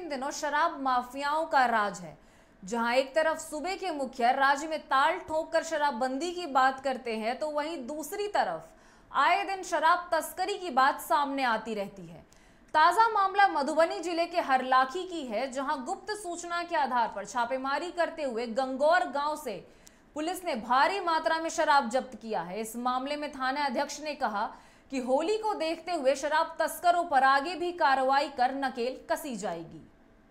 इन दिनों शराब माफियाओं का राज है। जहां एक तरफ सूबे के मुखिया राज्य में ताल ठोक कर शराबबंदी की बात करते हैं, तो वहीं दूसरी तरफ आए दिन शराब तस्करी की बात सामने आती रहती है। ताजा मामला मधुबनी जिले के हरलाखी की है, जहां गुप्त सूचना के आधार पर छापेमारी करते हुए गंगौर गांव से पुलिस ने भारी मात्रा में शराब जब्त किया है। इस मामले में थाना अध्यक्ष ने कहा कि होली को देखते हुए शराब तस्करों पर आगे भी कार्रवाई कर नकेल कसी जाएगी।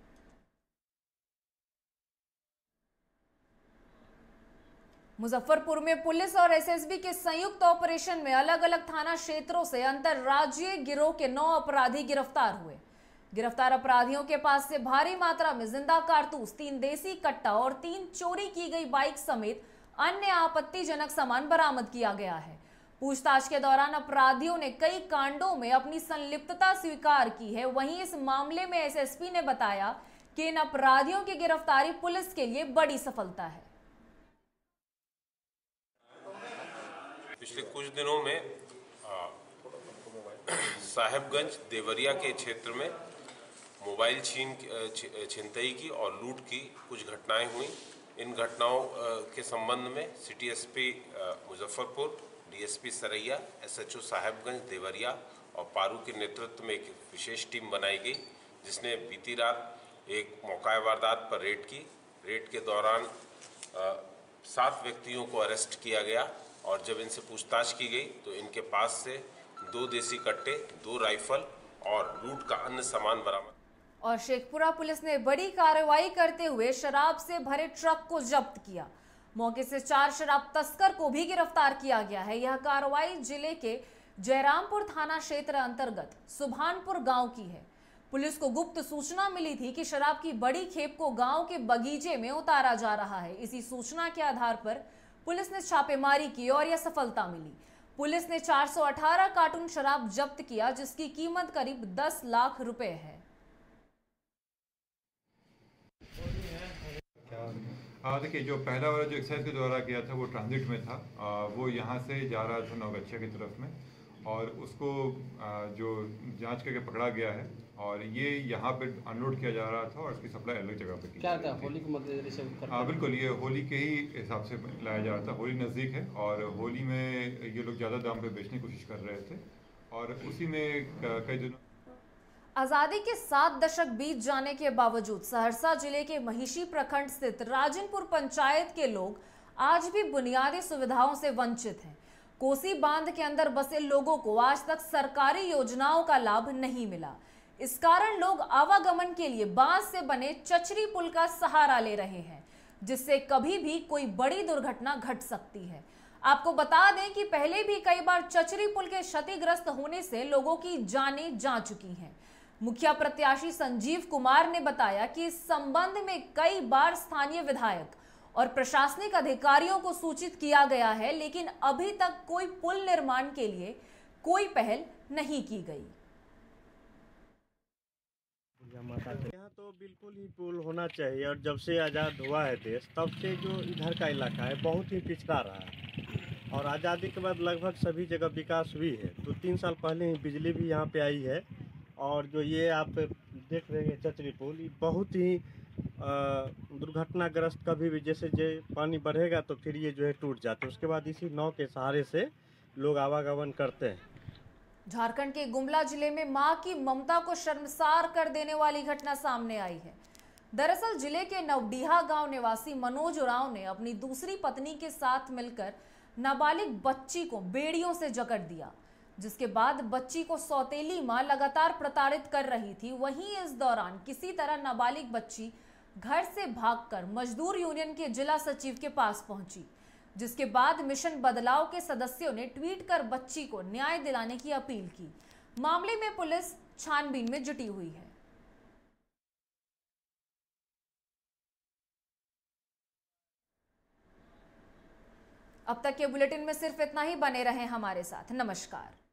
मुजफ्फरपुर में पुलिस और एसएसबी के संयुक्त ऑपरेशन में अलग अलग थाना क्षेत्रों से अंतरराज्यीय गिरोह के 9 अपराधी गिरफ्तार हुए। गिरफ्तार अपराधियों के पास से भारी मात्रा में जिंदा कारतूस, 3 देसी कट्टा और 3 चोरी की गई बाइक समेत अन्य आपत्तिजनक सामान बरामद किया गया है। पूछताछ के दौरान अपराधियों ने कई कांडों में अपनी संलिप्तता स्वीकार की है। वहीं इस मामले में एसएसपी ने बताया कि इन अपराधियों की गिरफ्तारी पुलिस के लिए बड़ी सफलता है। पिछले कुछ दिनों में साहेबगंज देवरिया के क्षेत्र में मोबाइल छिनतई की और लूट की कुछ घटनाएं हुई। इन घटनाओं के संबंध में city SP Muzaffarpur, DSP Saraiya, SHO Sahebganj Deoria और पारू के नेतृत्व में एक विशेष टीम बनाई गई, जिसने बीती रात एक मौका वारदात पर रेड की। रेड के दौरान 7 व्यक्तियों को अरेस्ट किया गया और जब इनसे पूछताछ की गई तो इनके पास से 2 देसी कट्टे, 2 राइफल और लूट का अन्य सामान बरामद। और शेखपुरा पुलिस ने बड़ी कार्रवाई करते हुए शराब से भरे ट्रक को जब्त किया। मौके से 4 शराब तस्कर को भी गिरफ्तार किया गया है। यह कार्रवाई जिले के जयरामपुर थाना क्षेत्र अंतर्गत सुभानपुर गांव की है। पुलिस को गुप्त सूचना मिली थी कि शराब की बड़ी खेप को गांव के बगीचे में उतारा जा रहा है। इसी सूचना के आधार पर पुलिस ने छापेमारी की और यह सफलता मिली। पुलिस ने 418 कार्टून शराब जब्त किया, जिसकी कीमत करीब 10 लाख रुपए है। देखिए, जो पहला वाला जो एक्साइज के द्वारा किया था वो ट्रांजिट में था। वो यहाँ से जा रहा था नौगछिया की तरफ में और उसको जो जांच करके पकड़ा गया है और ये यहाँ पे अनलोड किया जा रहा था और इसकी सप्लाई अलग जगह पे की क्या था? होली को मद्देनजर से बिल्कुल, ये होली के ही हिसाब से लाया जा रहा था। होली नज़दीक है और होली में ये लोग ज़्यादा दाम पे बेचने की कोशिश कर रहे थे और उसी में कई दिनों आजादी के 7 दशक बीत जाने के बावजूद सहरसा जिले के महिषी प्रखंड स्थित राजनपुर पंचायत के लोग आज भी बुनियादी सुविधाओं से वंचित हैं। कोसी बांध के अंदर बसे लोगों को आज तक सरकारी योजनाओं का लाभ नहीं मिला। इस कारण लोग आवागमन के लिए बांस से बने चचरी पुल का सहारा ले रहे हैं, जिससे कभी भी कोई बड़ी दुर्घटना घट सकती है। आपको बता दें कि पहले भी कई बार चचरी पुल के क्षतिग्रस्त होने से लोगों की जानें जा चुकी हैं। मुखिया प्रत्याशी संजीव कुमार ने बताया कि इस संबंध में कई बार स्थानीय विधायक और प्रशासनिक अधिकारियों को सूचित किया गया है, लेकिन अभी तक कोई पुल निर्माण के लिए कोई पहल नहीं की गई। यहाँ तो बिल्कुल ही पुल होना चाहिए और जब से आज़ाद हुआ है देश, तब से जो इधर का इलाका है बहुत ही पिछड़ा रहा है और आज़ादी के बाद लगभग सभी जगह विकास हुई है। तो 3 साल पहले ही बिजली भी यहाँ पे आई है और जो ये आप देख रहे हैं चचरी पुल, ये बहुत ही दुर्घटनाग्रस्त, कभी भी जैसे पानी बढ़ेगा तो फिर ये जो है टूट जाते हैं। उसके बाद इसी नाव के सहारे से लोग आवागमन करते हैं। झारखंड के गुमला जिले में मां की ममता को शर्मसार कर देने वाली घटना सामने आई है। दरअसल जिले के नवडीहा गांव निवासी मनोज उरांव ने अपनी दूसरी पत्नी के साथ मिलकर नाबालिग बच्ची को बेड़ियों से जकड़ दिया, जिसके बाद बच्ची को सौतेली मां लगातार प्रताड़ित कर रही थी। वहीं इस दौरान किसी तरह नाबालिग बच्ची घर से भागकर मजदूर यूनियन के जिला सचिव के पास पहुंची, जिसके बाद मिशन बदलाव के सदस्यों ने ट्वीट कर बच्ची को न्याय दिलाने की अपील की। मामले में पुलिस छानबीन में जुटी हुई है। अब तक के बुलेटिन में सिर्फ इतना ही। बने रहें हमारे साथ। नमस्कार।